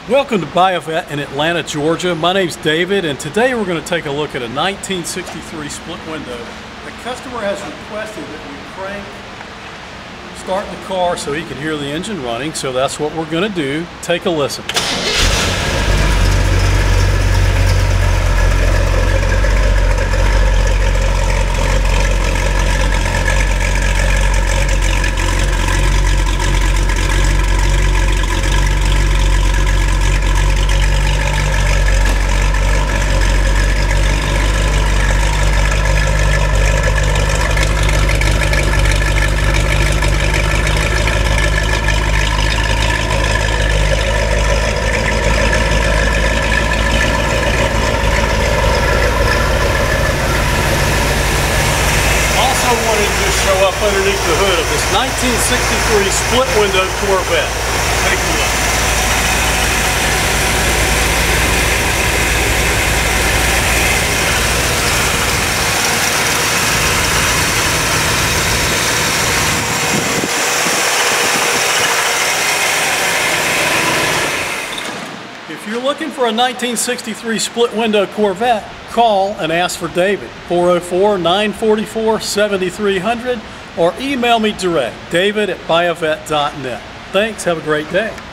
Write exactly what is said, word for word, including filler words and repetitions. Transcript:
Welcome to Buy a Vet in Atlanta, Georgia. My name's David, and today we're going to take a look at a nineteen sixty-three split window. The customer has requested that we crank, start the car so he can hear the engine running, so that's what we're going to do. Take a listen. Show up underneath the hood of this nineteen sixty-three split window Corvette. Take a look. If you're looking for a nineteen sixty-three split window Corvette, call and ask for David, four oh four, nine four four, seven three hundred, or email me direct, david at buy a vet dot net. Thanks, have a great day.